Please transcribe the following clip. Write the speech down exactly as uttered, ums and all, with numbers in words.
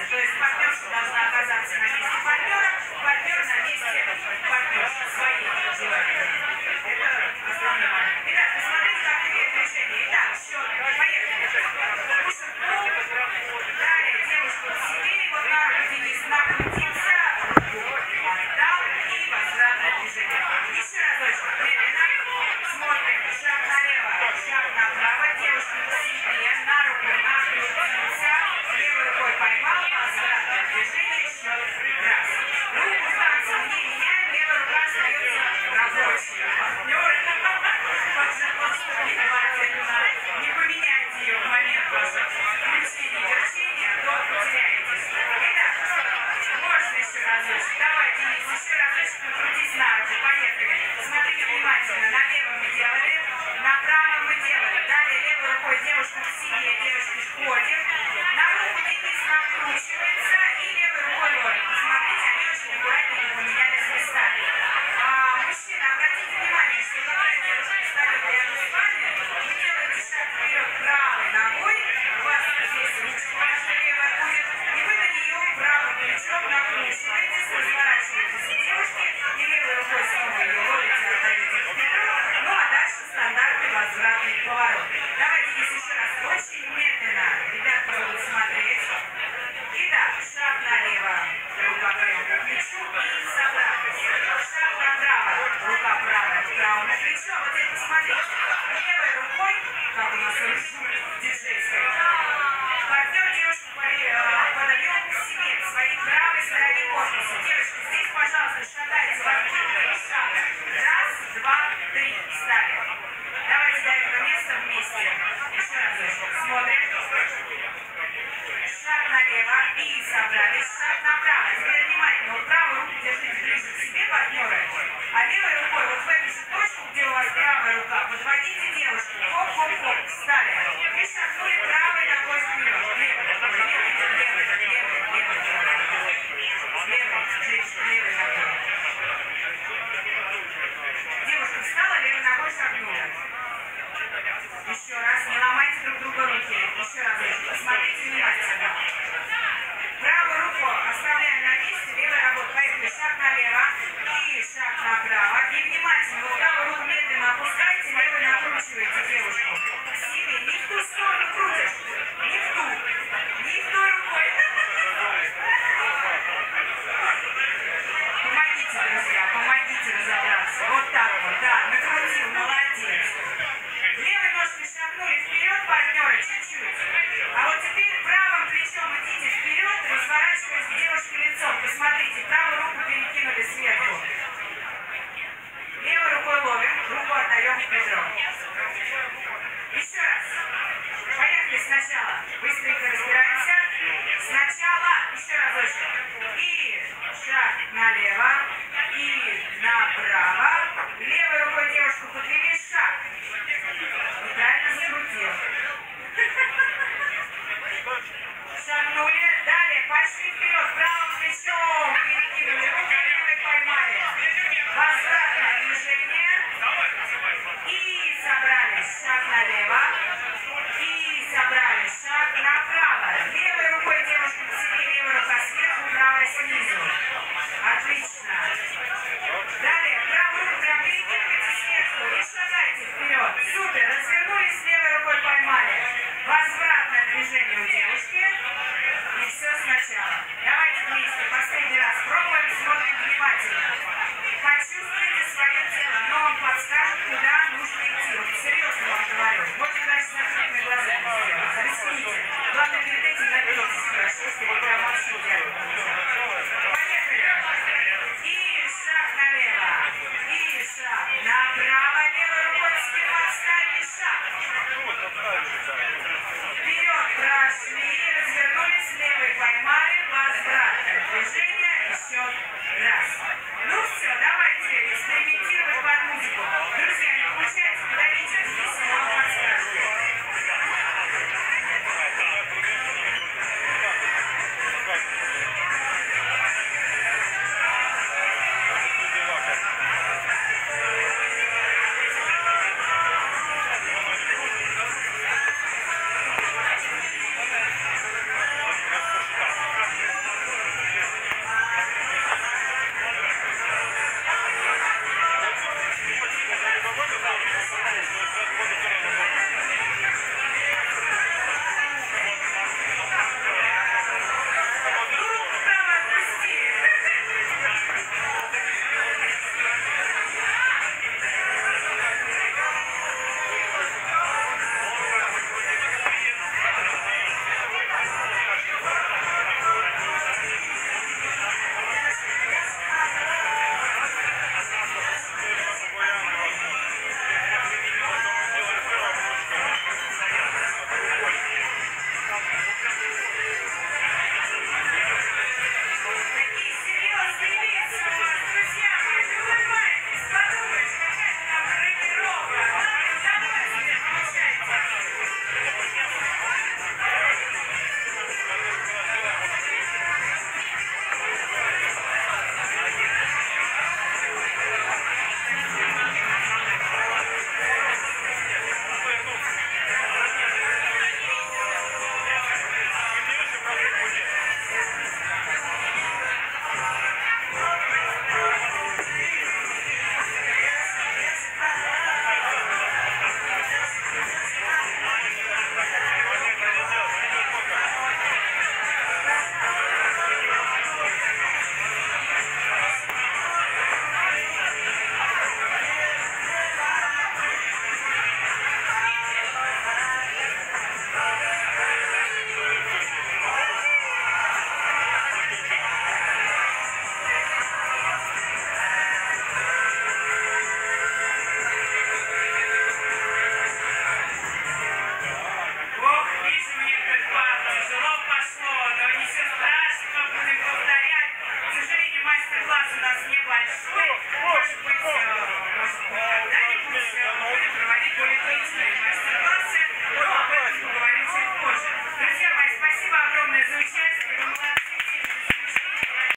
То есть партнерша должна оказаться на месте партнера, партнер на месте партнерши своей желательно. Это основной момент. Итак, посмотрите, как имеет движение. Итак, счет, поехали. Пушим пол. Далее девушку к себе, и вот на руку Денис накрутился, отдал и возвратное движение. Еще разочек. Медленно. Смотрим. Шаг налево, шаг направо. Девушка к себе, на руку накрутился, левой рукой поймал, возвратное движение, счет раз. Руку в танце не меняем, левая рука остается рабочей. Партнеры, пожалуйста, внимательно. Не поменяйте ее в момент вашего включения и верчения, а то потеряетесь. Итак, можно еще разочек. Давай, Денис, еще разочек накрутись на руку. Поехали. Смотрите внимательно. Налево мы делали, направо мы делали. Далее левой рукой девушку к себе, девушки входим. На руку Денис накручивается и левой рукой ловит. Посмотрите, они очень аккуратненько поменялись местами. А, мужчина, обратите внимание, что когда девушка встает рядом с вами, вы делаете шаг вперед правой ногой, у вас здесь ручка ваша левая будет, и вы на нее правым плечом накручиваетесь, разворачиваетесь к девушке и левой рукой снова ее ловите, отдаете вперед. Ну а дальше стандартный возвратный поворот. Давайте здесь еще раз очень медленно. Ребятки будут смотреть. Итак, шаг налево, рука прямо по плечу и собрались. Шаг направо, рука правая к правому плечу. Вот теперь посмотрите. Левой рукой, как у нас диджейская, партнер девушку подаем к себе, к своей правой стороне корпуса. Девушки, здесь, пожалуйста, шагайте в три шага. Раз, два, три. Встали. Давайте до этого места вместе. Еще разочек. Смотрим. Шаг налево и собрались. Шаг направо. Теперь внимательно. Вот правую руку держите ближе к себе, партнеры. А левой рукой вот в эту же точку, где у вас правая рука, подводите девушку. Хоп-хоп-хоп. Встали. И шагнули правой ногой вперед. Левой, левой, левой, левой, левой, левой. Левой, женщина, левой ногой. Девушка встала, левой ногой шагнула. Еще раз, не ломайте друг друга руки. Еще раз, посмотрите внимательно. Правую руку оставляем на месте, левая работа. Поехали, шаг налево и шаг направо. И внимательно, вы правую руку медленно опускаете, левой накручиваете девушку к себе. Не в ту сторону крутишь, не в ту, не в той рукой. Помогите, друзья, помогите разобраться. Вот так вот, да, накрутил, молодец. Левой ножкой шагнули вперед, партнеры, чуть-чуть. А вот теперь правым плечом идите вперед, разворачиваясь к девушке лицом. Посмотрите, правую руку перекинули сверху. Левой рукой ловим, руку отдаем в бедро. Еще раз. Поехали сначала. Быстренько разбираемся. Сначала, еще разочек. И шаг налево, и направо. Левой рукой девушку подвели, шаг. Неправильно закрутил. Шагнули. Далее пошли вперед. Правым плечом перекинули руку, левой поймали. Возвратное движение. И собрались. Шаг налево. И собрались. Шаг направо. Левой рукой девушку к себе, левая рука сверху, правая снизу. Отлично. Далее правую руку прям перекидывайте сверху и шагайте вперед. Супер. Развернулись, левой рукой поймали. Возвратное движение у девушки. И все сначала. Давайте вместе. Последний раз пробуем, смотрим внимательно. Почувствуйте свое тело, но он подскажет, куда нужно идти. Вот серьезно вам говорю. Можете даже с закрытыми глазами сделать. Рискните. Главное, перед этим напьетесь хорошо, чтобы прям вообще идеально. Поехали. И шаг налево. И шаг направо. Левой рукой к себе подставили шаг. Вперед прошли, развернулись, левой поймали, возвратное движение, и счет раз. Ну все, давайте экспериментировать под музыку. Друзья, не получается педагогически, здесь я вам подскажу. Класс у нас небольшой, может быть, э, может быть, да?